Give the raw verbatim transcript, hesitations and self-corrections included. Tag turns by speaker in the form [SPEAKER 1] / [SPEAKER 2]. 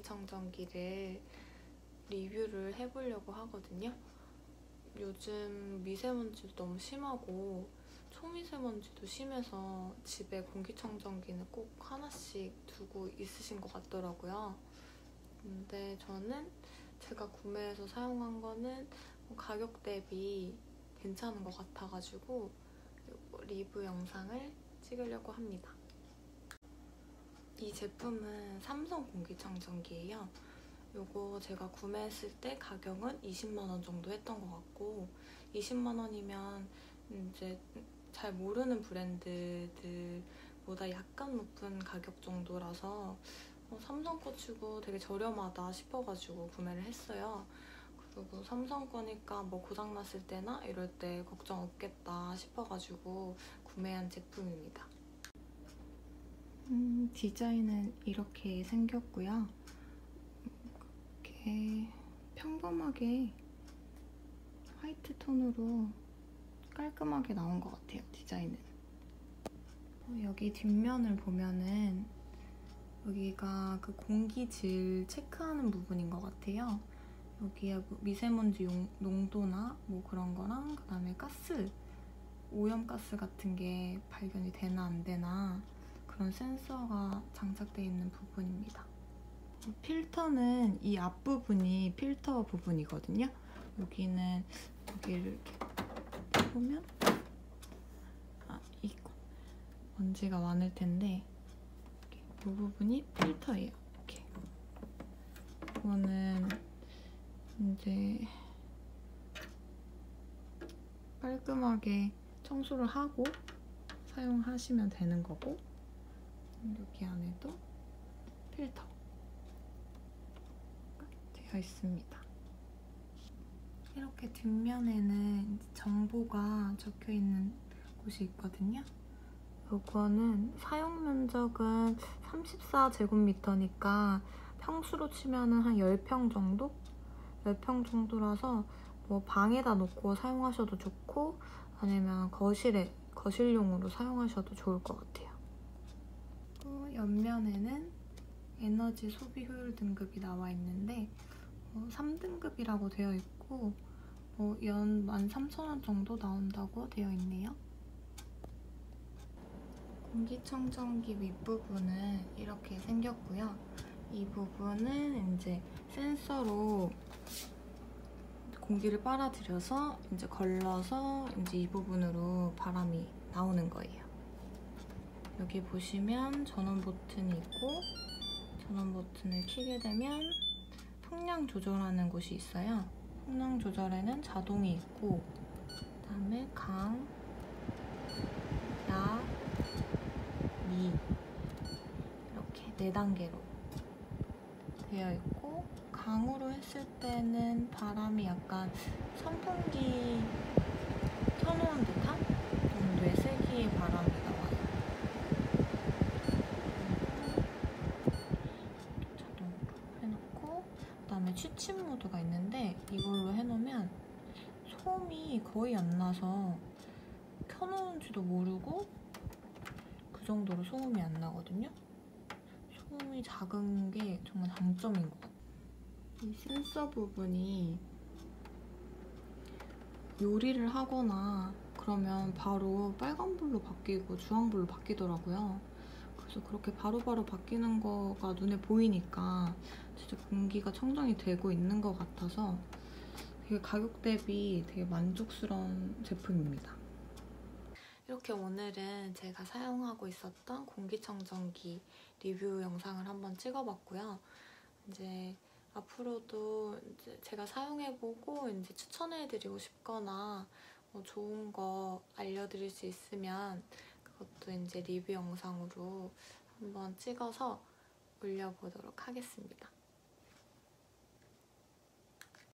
[SPEAKER 1] 공기청정기를 리뷰를 해보려고 하거든요. 요즘 미세먼지도 너무 심하고 초미세먼지도 심해서 집에 공기청정기는 꼭 하나씩 두고 있으신 것 같더라고요. 근데 저는 제가 구매해서 사용한 거는 가격 대비 괜찮은 것 같아가지고 리뷰 영상을 찍으려고 합니다. 이 제품은 삼성 공기청정기예요. 요거 제가 구매했을 때 가격은 이십만 원 정도 했던 것 같고, 이십만 원이면 이제 잘 모르는 브랜드들보다 약간 높은 가격 정도라서 어, 삼성 거 치고 되게 저렴하다 싶어가지고 구매를 했어요. 그리고 삼성 거니까 뭐 고장났을 때나 이럴 때 걱정 없겠다 싶어가지고 구매한 제품입니다. 음, 디자인은 이렇게 생겼고요. 이렇게 평범하게 화이트 톤으로 깔끔하게 나온 것 같아요, 디자인은. 어, 여기 뒷면을 보면은 여기가 그 공기질 체크하는 부분인 것 같아요. 여기에 미세먼지 용, 농도나 뭐 그런 거랑 그다음에 가스, 오염가스 같은 게 발견이 되나 안 되나 그런 센서가 장착되어 있는 부분입니다. 필터는 이 앞부분이 필터 부분이거든요. 여기는 여기를 이렇게 보면 아 이거 먼지가 많을 텐데 이 부분이 필터예요. 이렇게 이거는 이제 깔끔하게 청소를 하고 사용하시면 되는 거고, 여기 안에도 필터가 되어 있습니다. 이렇게 뒷면에는 정보가 적혀 있는 곳이 있거든요. 요거는 사용 면적은 삼십사 제곱미터니까 평수로 치면은 한 십 평 정도? 십 평 정도라서 뭐 방에다 놓고 사용하셔도 좋고 아니면 거실에, 거실용으로 사용하셔도 좋을 것 같아요. 또 옆면에는 에너지 소비 효율 등급이 나와 있는데 어, 삼 등급이라고 되어 있고 뭐 연 만 삼천 원 정도 나온다고 되어 있네요. 공기청정기 윗부분은 이렇게 생겼고요. 이 부분은 이제 센서로 공기를 빨아들여서 이제 걸러서 이제 이 부분으로 바람이 나오는 거예요. 여기 보시면 전원 버튼이 있고, 전원 버튼을 켜게 되면 풍량 조절하는 곳이 있어요. 풍량 조절에는 자동이 있고, 그다음에 강, 야, 미 이렇게 네 단계로 되어 있고, 강으로 했을 때는 바람이 약간 선풍기 켜놓은 듯한 정도의 세기의 바람이 나와요. 자동으로 해놓고, 그다음에 취침 모드가 있는데 이걸로 해놓으면 소음이 거의 안 나서 켜놓은지도 모르고 그 정도로 소음이 안 나거든요. 소음이 작은 게 정말 장점인 것 같아요. 이 센서 부분이 요리를 하거나 그러면 바로 빨간불로 바뀌고 주황불로 바뀌더라고요. 그래서 그렇게 바로바로 바로 바뀌는 거가 눈에 보이니까 진짜 공기가 청정이 되고 있는 것 같아서 되게 가격 대비 되게 만족스러운 제품입니다. 이렇게 오늘은 제가 사용하고 있었던 공기청정기 리뷰 영상을 한번 찍어봤고요. 이제 앞으로도 이제 제가 사용해보고 이제 추천해드리고 싶거나 뭐 좋은 거 알려드릴 수 있으면 그것도 이제 리뷰 영상으로 한번 찍어서 올려보도록 하겠습니다.